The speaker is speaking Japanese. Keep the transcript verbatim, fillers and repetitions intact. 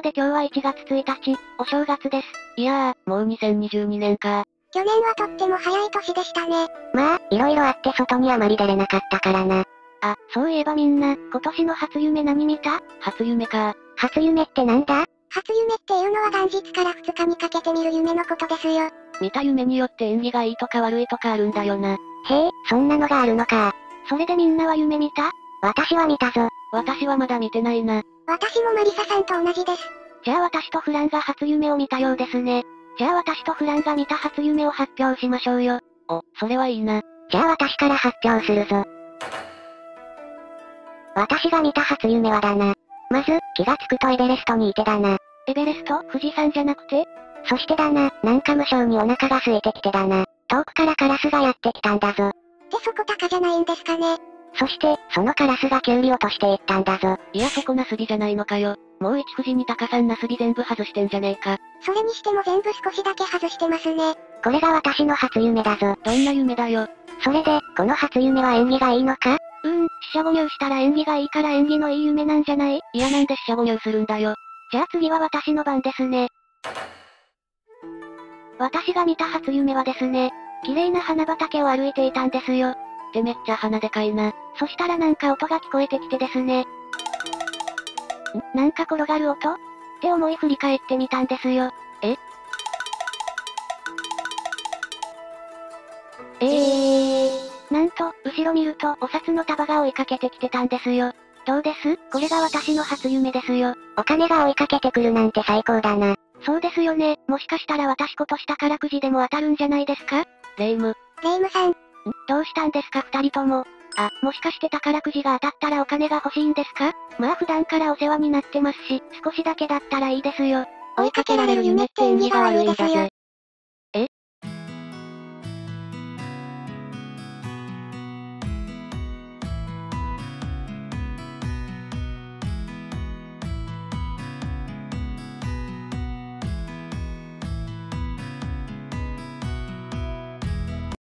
で今日はいちがつついたち、お正月です。 いやー、もうにせんにじゅうにねんか。 去年はとっても早い年でしたね。 まあ、いろいろあって外にあまり出れなかったからな。 あ、そういえばみんな、今年の初夢何見た？ 初夢か。 初夢ってなんだ？ 初夢っていうのは元日からふつかにかけて見る夢のことですよ。 見た夢によって縁起がいいとか悪いとかあるんだよな。 へえ、そんなのがあるのか。 それでみんなは夢見た？ 私は見たぞ。 私はまだ見てないな。 私もマリサさんと同じです。 じゃあ私とフランが初夢を見たようですね。じゃあ私とフランが見た初夢を発表しましょうよ。 お、それはいいな。 じゃあ私から発表するぞ。私が見た初夢はだな。まず、気がつくとエベレストにいてだな。 エベレスト？富士山じゃなくて？ そしてだな、なんか無性にお腹が空いてきてだな。遠くからカラスがやってきたんだぞ。 ってそこ高じゃないんですかね。 そして、そのカラスがキュウリ落としていったんだぞ。 いやそこナスビじゃないのかよ。もう一富士に高さんナスビ全部外してんじゃねえか。 それにしても全部少しだけ外してますね。 これが私の初夢だぞ。 どんな夢だよ。 それで、この初夢は縁起がいいのか？ うーん、四捨五入したら縁起がいいから縁起のいい夢なんじゃない？ いやなんで四捨五入するんだよ。 じゃあ次は私の番ですね。私が見た初夢はですね、綺麗な花畑を歩いていたんですよ。 ってめっちゃ鼻でかいな。 そしたらなんか音が聞こえてきてですね。んなんか転がる音って思い振り返ってみたんですよ。 ええー、なんと、後ろ見るとお札の束が追いかけてきてたんですよ。どうです？これが私の初夢ですよ。 お金が追いかけてくるなんて最高だな。 そうですよね。もしかしたら私今年宝くじでも当たるんじゃないですか？ レイム。 レイムさん。んどうしたんですか二人とも。あ、もしかして宝くじが当たったらお金が欲しいんですか？まあ普段からお世話になってますし、少しだけだったらいいですよ。 追いかけられる夢って縁起が悪いんだぜ。